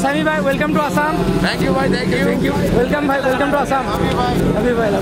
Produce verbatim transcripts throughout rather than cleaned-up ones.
Sami भाई welcome to Assam. Thank you भाई, thank you thank you. Welcome भाई, welcome to Assam. अभी भाई अभी भाई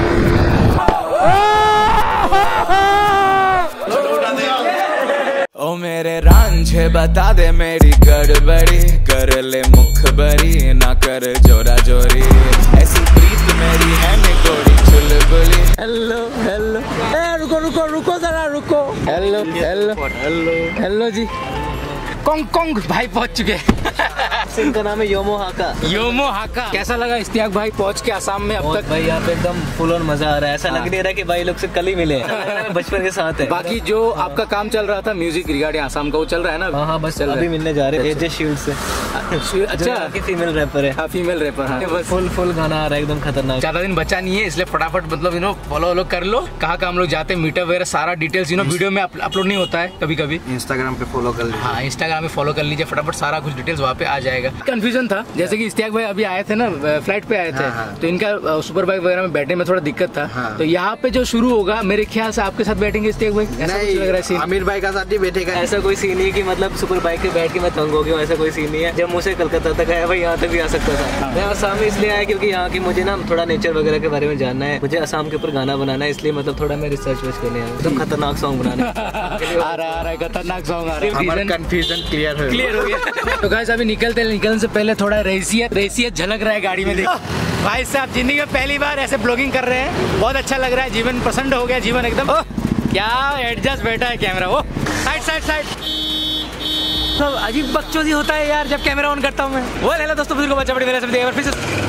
ओ मेरे रांझे बता दे मेरी गड़बड़ी, कर ले मुखबरी ना कर जोरा जोरी, ऐसी प्रीत मेरी है निकोड़ी चुलबुली। हेलो हेलो, ए रुको रुको रुको जरा रुको। हेलो हेलो हेलो हेलो जी। कोंग कोंग भाई पहुंच चुके। इनका नाम है योमो हाका। योमो हाका। कैसा लगा इस्तियाक भाई पहुंच के आसाम में अब तक? भाई यहाँ पे एकदम फुल ऑन मजा आ रहा है, ऐसा लग नहीं रहा कि भाई लोग से कल ही मिले बचपन के साथ है। बाकी जो आपका काम चल रहा था म्यूजिक रिगार्डिंग आसाम का, वो चल रहा है ना? हाँ हाँ बस अभी मिलने जा रहे हैं एजे शील्ड से। अच्छा की फीमेल रैपर है। हाँ फीमेल रैपर। हाँ फुल फुल गाना आ रहा है एकदम खतरनाक। ज्यादा दिन बचा नहीं है इसलिए फटाफट मतलब यू नो फॉलो वॉलो कर लो। कहाँ कहाँ हम लोग जाते हैं, मीटअप वगैरह सारा डिटेल्स यू नो वीडियो में अपलोड नहीं होता है कभी कभी। इंस्टाग्राम पे फॉलो कर लीजिए। हाँ इंस्टाग्राम पे फॉलो कर लीजिए फटाफट, सारा कुछ डिटेल्स वहाँ पे आ जाएगा। कंफ्यूजन था जैसे कि इस्तियाक भाई अभी आए थे ना, फ्लाइट पे आए थे। हाँ, हाँ। तो इनका सुपर बाइक वगैरह में बैठने में थोड़ा दिक्कत था। हाँ। तो यहाँ पे जो शुरू होगा मेरे ख्याल से आपके साथ बैठेंगे इस्तियाक भाई, ऐसा कुछ लग रहा है सीन? आमिर भाई का साथ ही बैठेगा। ऐसा कोई सीन नहीं कि मतलब सुपर बाइक पे बैठ के मैं तंग हो गया, ऐसा कोई सीन नहीं है। जम्मू से कलकत्ता तक आया भाई, यहाँ तक भी आ सकता था। मैं आसाम में इसलिए आया क्योंकि यहाँ की मुझे ना थोड़ा नेचर वगैरह के बारे में जानना है, मुझे आसाम के ऊपर गाना बनाना है, इसलिए मतलब थोड़ा मैं रिसर्च वर्च करने आया एकदम खतरनाक सॉन्ग बनाना आ रहा आ रहा है खतरनाक सॉन्ग आ रहा है। कंफ्यूजन क्लियर हो क्लियर हो गया। तो गाइस अभी निकलते निकलने से पहले थोड़ा रेसियत रेसियत झलक रहा है गाड़ी में। देखो भाई साहब जिंदगी में पहली बार ऐसे ब्लॉगिंग कर रहे हैं, बहुत अच्छा लग रहा है। जीवन पसंद हो गया, जीवन एकदम क्या एडजस्ट बैठा है कैमरा। वो साइड साइड साइड सब अजीब बकचोदी होता है यार जब कैमरा ऑन करता हूँ मैं। वो ले लो दोस्तों, बुजुर्गों बच्चा बड़ी मेरे से फिर से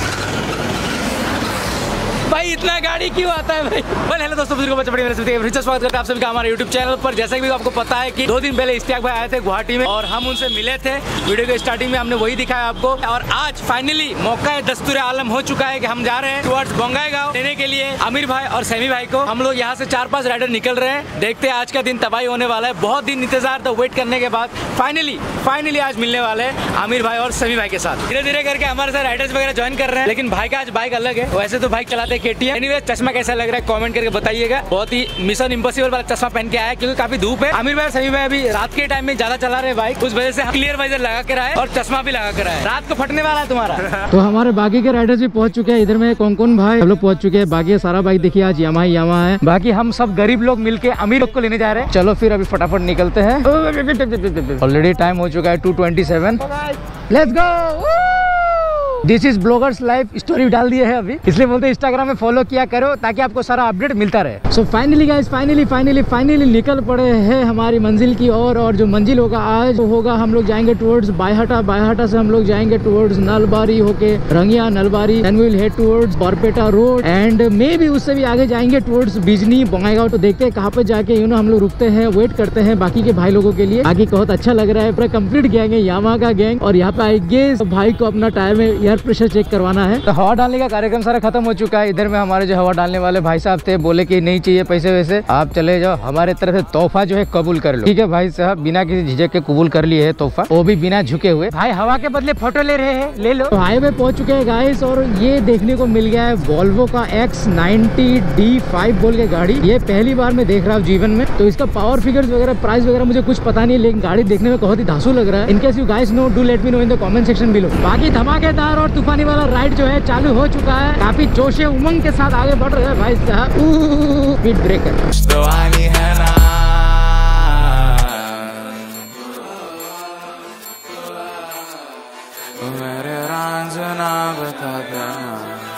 भाई इतना गाड़ी क्यों आता है भाई। well, हेलो दोस्तों बुजुर्गों बच्चे बड़ी मेरे से फिर से स्वागत करते हैं आप सभी का हमारे यूट्यूब चैनल पर। जैसा कि आपको पता है कि दो दिन पहले इस्तियाक भाई आए थे गुवाहाटी में और हम उनसे मिले थे। वीडियो के स्टार्टिंग में हमने वही दिखाया आपको, और आज फाइनली मौका है दस्तूर आलम हो चुका है कि हम जा रहे हैं टुवर्ड्स बोंगाईगांव लेने के लिए आमिर भाई और सैमी भाई को। हम लोग यहाँ से चार पांच राइडर निकल रहे हैं, देखते हैं आज का दिन तबाही होने वाला है। बहुत दिन इंतजार था, वेट करने के बाद फाइनली फाइनली आज मिलने वाले हैं आमिर भाई और सैमी भाई के साथ। धीरे धीरे करके हमारे साथ राइडर्स वगैरह ज्वाइन कर रहे हैं, लेकिन भाई का आज बाइक अलग है। वैसे तो बाइक चलाते के टी एम। एनीवे चश्मा कैसा लग रहा है कमेंट करके बताइएगा। बहुत ही मिशन इम्पॉसिबल वाला चश्मा पहन के आया क्योंकि काफी धूप है। आमिर भाई और सैमी भाई अभी रात के टाइम में ज्यादा चला रहे बाइक, उस वजह से क्लियर वाइजर लगा कर आए और चश्मा भी लगा कर आए। रात को फटने वाला है तुम्हारा। तो हमारे बाकी के राइडर्स भी पहुंच चुके हैं। इधर में कौन कौन भाई हम लोग पहुंच चुके हैं। बाकी सारा बाइक देखिए आज यामा ही यामा है। बाकी हम सब गरीब लोग मिलके अमीर लोग को लेने जा रहे हैं। चलो फिर अभी फटाफट निकलते हैं। ऑलरेडी टाइम हो चुका है two twenty seven. Let's go. This is bloggers life story डाल दिए है अभी, इसलिए बोलते हैं इंस्टाग्राम में फॉलो किया करो ताकि आपको सारा अपडेट मिलता रहे। So finally guys finally finally finally निकल पड़े हैं हमारी मंजिल की ओर। और जो मंजिल होगा आज वो होगा, हम लोग जाएंगे टुवर्ड्स बायहाटा। बायहाटा से हम लोग जाएंगे टुवर्ड्स नलबारी होके Rangia Nalbari, then we will head towards Barpeta road and मे भी उससे भी आगे जाएंगे टुवर्ड्स बिजनी बोंगाईगांव। तो देखते हैं कहाँ पे जाके यू नो हम लोग रुकते हैं, वेट करते हैं बाकी के भाई लोगों के लिए। आगे बहुत अच्छा लग रहा है, पूरा कंप्लीट गैंग है यामा का गैंग। और यहाँ पे आएंगे भाई को अपना टायर में एयर प्रेशर चेक करवाना है। तो हवा डालने का कार्यक्रम सारा खत्म हो चुका है। इधर में हमारे जो हवा डालने वाले भाई साहब थे, बोले कि नहीं चाहिए पैसे वैसे, आप चले जाओ, हमारे तरफ से तोहफा जो है कबूल कर लो। ठीक है भाई साहब, बिना किसी झिझक के कबूल कर लिए है तोहफा, वो भी बिना झुके हुए। भाई हवा के बदले फोटो ले रहे हैं, ले लो। तो हाईवे पहुंच चुके हैं गाइस, और ये देखने को मिल गया है वोल्वो का एक्स नाइंटी डी फाइव बोल के गाड़ी। ये पहली बार मैं देख रहा हूँ जीवन में। तो इसका पावर फिगर्स वगैरह प्राइस वगैरह मुझे कुछ पता नहीं है, लेकिन गाड़ी देखने में बहुत ही धांसू लग रहा है। In case you guys know do let me know in the comment section below. बाकी धमाकेदार और तूफानी वाला राइड जो है चालू हो चुका है, काफी जोश उमंग के साथ आगे बढ़ रहे हैं भाई साहब। स्पीड ब्रेकर मेरे रांझना बता देना।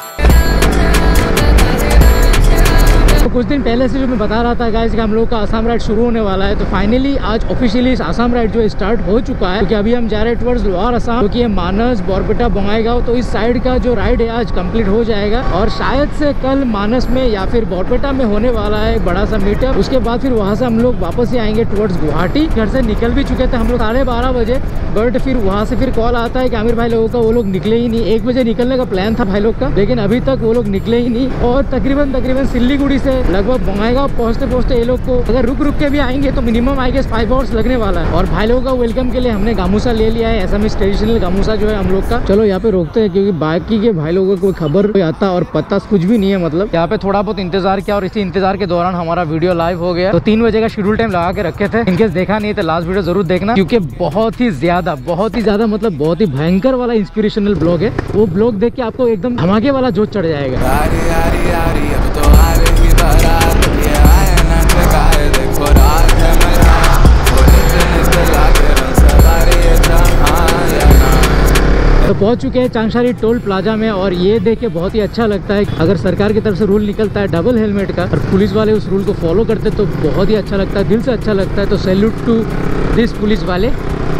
तो कुछ दिन पहले से जो मैं बता रहा था गाइस कि हम लोग का आसाम राइड शुरू होने वाला है, तो फाइनली आज ऑफिशियली आसाम राइड जो स्टार्ट हो चुका है। क्योंकि अभी हम जा रहे हैं टुवर्ड्स लोअर असम, क्योंकि ये मानस बरपेटा बोंगाईगांव, तो इस साइड का जो राइड है आज कंप्लीट हो जाएगा। और शायद से कल मानस में या फिर बरपेटा में होने वाला है एक बड़ा सा मीटअप। उसके बाद फिर वहाँ से हम लोग वापस ही आएंगे टुवर्ड्स गुवाहाटी। घर से निकल भी चुके थे हम लोग साढ़े बारह बजे, बट फिर वहाँ से फिर कॉल आता है कि आमिर भाई लोगों का वो लोग निकले ही नहीं। एक बजे निकलने का प्लान था भाई लोग का, लेकिन अभी तक वो लोग निकले ही नहीं। और तकरीबन तकरीबन सिल्लीगुड़ी से लगभग बोंगाईगांव पहुँचते पहुँचते ये लोग को अगर रुक रुक के भी आएंगे तो minimum I guess five hours लगने वाला है। और भाई लोगों का वेलकम के लिए हमने गामूसा ले लिया है, असमीज ट्रेडिशनल गामूसा जो है हम लोग का। चलो यहाँ पे रोकते हैं क्योंकि बाकी के भाई लोगों को कोई खबर कोई आता और पता कुछ भी नहीं है। मतलब यहाँ पे थोड़ा बहुत इंतजार किया और इसी इंतजार के दौरान हमारा वीडियो लाइव हो गया। तो तीन बजे का शेड्यूल टाइम लगा के रखे थे, इनकेस देखा नहीं तो लास्ट वीडियो जरूर देखना क्योंकि बहुत ही ज्यादा बहुत ही ज्यादा मतलब बहुत ही भयंकर वाला इंस्पिरेशनल ब्लॉग है। वो ब्लॉग देख के आपको एकदम धमाके वाला जोश चढ़ जाएगा। यारी यारी यारी अब तो आएगी बारात, ये आए ना ठकाए देखो रात है मेरा, वो नित नित लागे रंग सवारी ये जहां या ना। तो पहुंच चुके हैं चांगशारी टोल प्लाजा में और ये देख के बहुत ही अच्छा लगता है। अगर सरकार की तरफ से रूल निकलता है डबल हेलमेट का और पुलिस वाले उस रूल को फॉलो करते तो बहुत ही अच्छा लगता है, दिल से अच्छा लगता है। तो सैल्यूट टू दिस पुलिस वाले।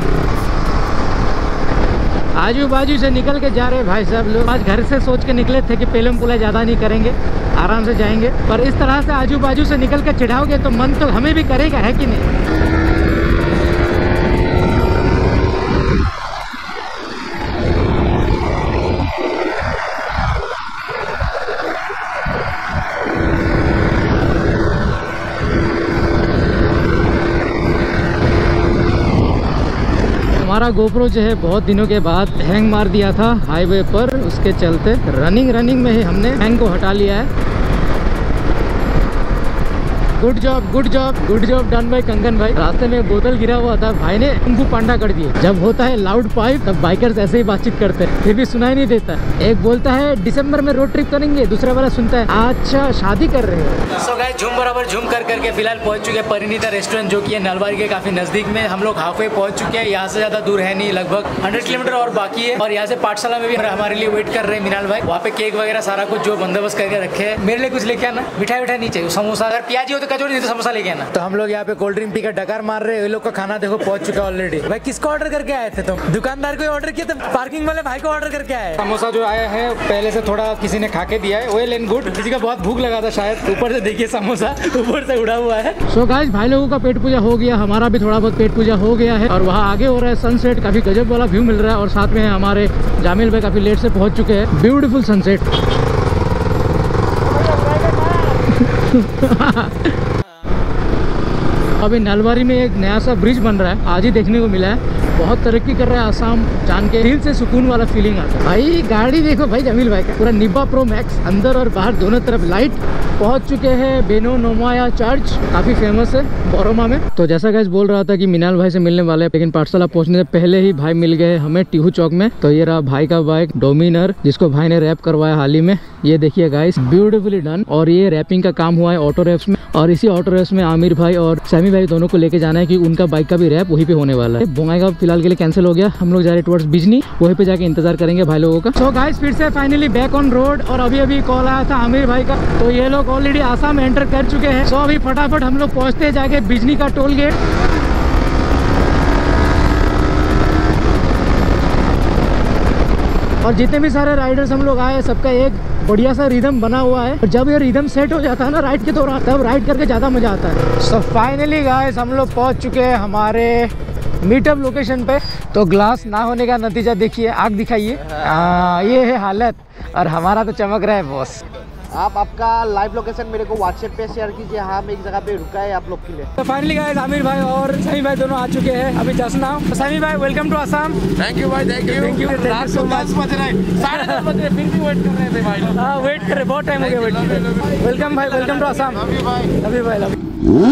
आजू बाजू से निकल के जा रहे भाई साहब लोग। आज घर से सोच के निकले थे कि पेलम पुला ज़्यादा नहीं करेंगे, आराम से जाएंगे, पर इस तरह से आजू बाजू से निकल के चिढ़ाओगे तो मन तो हमें भी करेगा, है कि नहीं। हमारा गोप्रो जो है बहुत दिनों के बाद हैंग मार दिया था हाईवे पर, उसके चलते रनिंग रनिंग में ही हमने हैंग को हटा लिया है। Good job good job good job done by Kangan भाई। रास्ते में बोतल गिरा हुआ था, भाई ने उनको पांडा कर दिए। जब होता है लाउड पाइप तब बाइकर्स ऐसे ही बातचीत करते हैं, फिर भी सुनाई नहीं देता। एक बोलता है दिसंबर में रोड ट्रिप करेंगे, दूसरा वाला सुनता है अच्छा शादी कर रहे हो। सो गाइस झूम बराबर झूम कर करके फिलहाल पहुंच चुके हैं परिणीता रेस्टोरेंट जो कि है नलवारी के काफी नजदीक में। हम लोग हाफ वे पहुंच चुके हैं, यहाँ से ज्यादा दूर है नहीं, लगभग हंड्रेड किलोमीटर और बाकी है। और यहाँ से पाठशाला में भी हमारे लिए वेट कर रहे हैं मिनाल भाई, वहाँ पे केक वगैरह सारा कुछ जो बंदोबस्त करके रखे हैं। मेरे लिए कुछ लेके आना, मिठाई विठाई नहीं चाहिए, समोसा अगर प्याजी हो तो कचौड़ी, नहीं तो समोसा लेके आना। तो हम लोग यहाँ पे कोल्ड ड्रिंक पी कर डकार मार रहे हैं। ये लोग का खाना देखो पहुंच चुका है ऑलरेडी। भाई किसको ऑर्डर करके आए थे तुम? दुकानदार को ऑर्डर किया, तो पार्किंग वाले भाई को ऑर्डर करके आए। समोसा जो आया है पहले से थोड़ा किसी ने खा के दिया है, वेल एंड गुड। किसी का बहुत भूख लगा था शायद, ऊपर से देखिए समोसा ऊपर से उड़ा हुआ है। सो गाइस भाई लोगों का पेट पूजा हो गया, हमारा भी थोड़ा बहुत पेट पूजा हो गया है। और वहाँ आगे हो रहा है सनसेट, काफी गजब वाला व्यू मिल रहा है। और साथ में हमारे जामिल भाई काफी लेट से पहुंच चुके हैं। Beautiful sunset. अभी नलवारी में एक नया सा ब्रिज बन रहा है, आज ही देखने को मिला है। बहुत तरक्की कर रहा है आसाम, जान के दिल से सुकून वाला फीलिंग आता है। भाई गाड़ी देखो भाई जमील भाई का पूरा निब्बा प्रो मैक्स, अंदर और बाहर दोनों तरफ लाइट। पहुंच चुके हैं बेनो नोमाया चर्च, काफी फेमस है बोरोमा में। तो जैसा गाइस बोल रहा था कि मिनाल भाई से मिलने वाले हैं, लेकिन पाठशाला पहुंचने से पहले ही भाई मिल गए हमें टीहू चौक में। तो ये रहा भाई का बाइक डोमिनर, जिसको भाई ने रैप करवाया हाल ही में। ये देखिए गाइस ब्यूटीफुली डन। और ये रैपिंग का काम हुआ है ऑटो रैप्स में, और इसी ऑटो रैप्स में आमिर भाई और सैमी भाई दोनों को लेके जाना है कि उनका बाइक का भी रैप वहीं पे होने वाला है। बोंगाईगांव फिलहाल के लिए कैंसिल हो गया, हम लोग जा रहे टुवर्ड्स बिजनी, वहीं पे जाके इंतजार करेंगे भाई लोगों का। सो गाइस फिर से फाइनली बैक ऑन रोड। और अभी अभी कॉल आया था आमिर भाई का, तो ये लोग ऑलरेडी आसाम एंटर कर चुके हैं। सो अभी फटाफट हम लोग पहुंचते हैं जाके बिजनी का टोल गेट। और जितने भी सारे राइडर्स हम लोग आए, सबका एक बढ़िया सा रिदम बना हुआ है। और जब ये रिदम सेट हो जाता है ना राइड के दौरान, तब राइड करके ज़्यादा मज़ा आता है। सो फाइनली गाइस हम लोग पहुंच चुके हैं हमारे मीटअप लोकेशन पे। तो ग्लास ना होने का नतीजा देखिए, आग दिखाइए, ये है हालत। और हमारा तो चमक रहा है बॉस। आप आपका लाइव लोकेशन मेरे को व्हाट्सएप पे शेयर कीजिए। हाँ मैं एक जगह पे रुका है आप लोग के लिए। तो फाइनली गाइस आमिर भाई और समी भाई दोनों आ चुके हैं अभी जस्ट नाउ। समी भाई welcome to Assam. Thank you भाई, थैंक यू थैंक यू रात को दस बज रहे हैं, साढ़े दस बज रहे फिर भी वेट कर रहे थे भाई लोग। हाँ वेट कर रहे, बहुत टाइम हो गया वेट कर रहे। वेलकम भाई, वेलकम टू आसाम। अभी भाई अभी भाई लव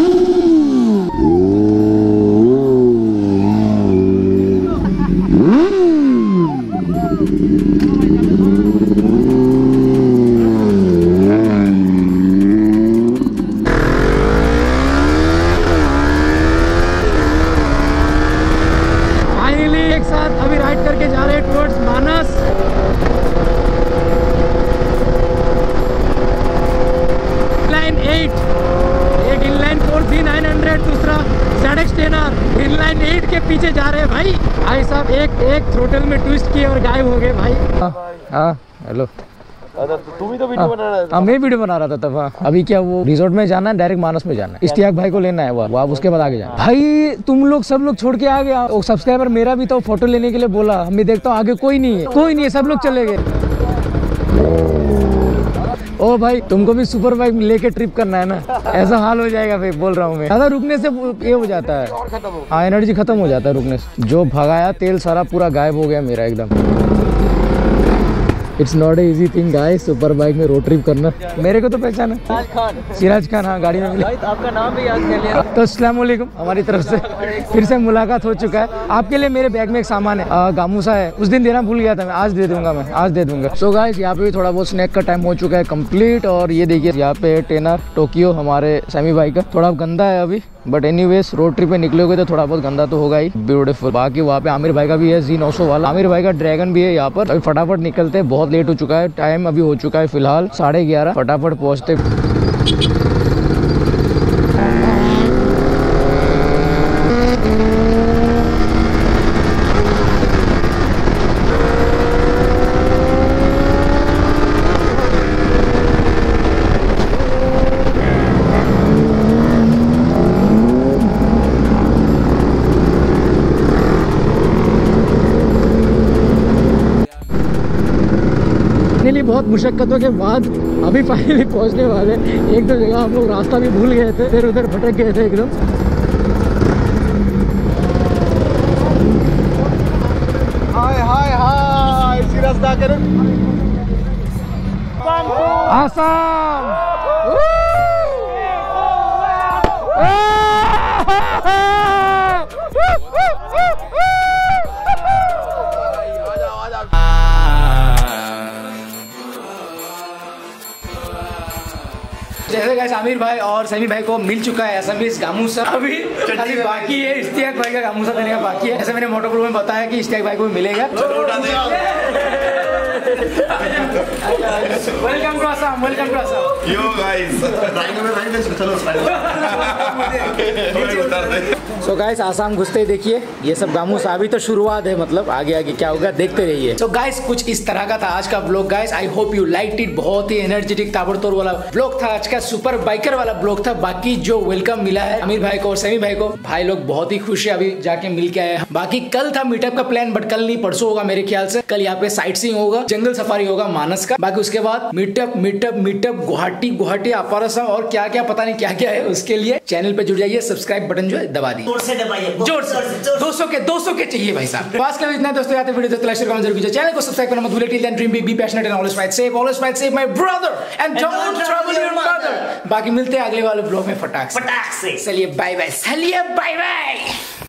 पीछे जा रहे हैं भाई। भाई साहब एक एक थ्रोटल में ट्विस्ट किए और गायब हो गए भाई। हाँ हेलो, तुम ही तो वीडियो बना रहा था। हाँ मैं वीडियो बना रहा था तब। हाँ अभी क्या वो रिजॉर्ट में जाना है, डायरेक्ट मानस में जाना है, इश्तियाक भाई को लेना है, वो आप उसके बाद आगे जाना। भाई तुम लोग सब लोग छोड़ के आ गया, वो सब्सक्राइबर मेरा भी तो फोटो लेने के लिए बोला, मैं देखता हूँ आगे कोई नहीं है, कोई नहीं है, सब लोग चले गए। ओ भाई तुमको भी सुपर बाइक लेके ट्रिप करना है ना, ऐसा हाल हो जाएगा भाई, बोल रहा हूँ मैं। ज्यादा रुकने से ये हो जाता है, हाँ एनर्जी खत्म हो जाता है रुकने से। जो भगाया तेल सारा पूरा गायब हो गया मेरा एकदम। It's not a easy thing guys, super bike में रोड ट्रिप करना। मेरे को तो पहचान है, सिराज खान। सिराज खान, हाँ गाड़ी में मिला। आपका नाम भी याद कर लिया। तो अस्सलाम वालेकुम, हमारी तरफ से फिर से मुलाकात हो चुका है। आपके लिए मेरे बैग में एक सामान है, आ, गामूसा है, उस दिन देना भूल गया था मैं, आज दे दूंगा मैं, आज दे दूंगा। सो गाइस यहाँ पे भी थोड़ा बहुत स्नैक का टाइम हो चुका है कंप्लीट। और ये देखिए यहाँ पे टेनर टोक्यो हमारे सैमी भाई का, थोड़ा गंदा है अभी, बट एनीवेज रोड ट्रिप पे निकलोगे तो थोड़ा बहुत गंदा तो होगा ही। ब्यूटीफुल। बाकी वहाँ पे आमिर भाई का भी है जी नौ सौ वाला, आमिर भाई का ड्रैगन भी है यहाँ पर। अभी फटाफट निकलते हैं, बहुत लेट हो चुका है, टाइम अभी हो चुका है फिलहाल साढ़े ग्यारह, फटाफट पहुँचते। बहुत मुशक्कतों के बाद अभी फाइनली पहुंचने वाले। एक दो जगह हम लोग रास्ता भी भूल गए थे, फिर उधर भटक गए थे एकदम। हाय हाय हाय इसी रास्ता करो आसाम। जैसे गाइस आमिर भाई और सैमी भाई को मिल चुका है एसएमएस गामूसा, अभी खाली बाकी है इश्तियाक भाई का गामूसा देने का बाकी है। ऐसे मैंने मोटो ग्रुप में बताया कि इश्तियाक भाई को मिलेगा। Welcome to Assam, welcome to Assam. Yo guys so guys Assam घुसते ही देखिए ये सब गामूसा, अभी तो शुरुआत है, मतलब आगे आगे क्या होगा देखते रहिए। सो गाइस कुछ इस तरह का था आज का blog guys, I hope you liked it. बहुत ही एनर्जेटिक ताबड़तोड़ वाला ब्लॉग था आज का, सुपर बाइकर वाला ब्लॉग था। बाकी जो वेलकम मिला है आमिर भाई को और सैमी भाई को, भाई लोग बहुत ही खुश है, अभी जाके मिल के आए। बाकी कल था मीटअप का प्लान, बट कल नहीं परसों होगा मेरे ख्याल से। कल यहाँ पे साइट सीइंग होगा, जंगल सफारी होगा मानस का। बाकी उसके बाद meetup meetup meetup Guwahati Guwahati अपारसा और क्या क्या पता नहीं क्या क्या है। उसके लिए चैनल पे जुड़ जाइए, सब्सक्राइब बटन जो है दबा दी जोर से दबाइए, जोर से दो सौ के दो सौ के चाहिए भाई साहब। पास का इतना दोस्तों आते वीडियो तो लाइक शेयर कमेंट जरूर कीजिए, चैनल को सब्सक्राइब करना मत भूलिए। Till then dream big, be passionate and always fight safe, always fight safe my brother and don't trouble your mother. बाकी मिलते हैं अगले वाले ब्लॉग में फटाक से। फटाक से चलिए बाय बाय, चलिए बाय बाय।